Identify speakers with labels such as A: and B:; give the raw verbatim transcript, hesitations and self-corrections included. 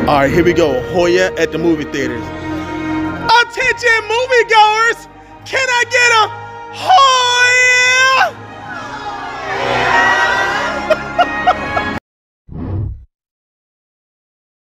A: All right, here we go. Hoyeaaa at the movie theaters. Attention moviegoers! Can I get a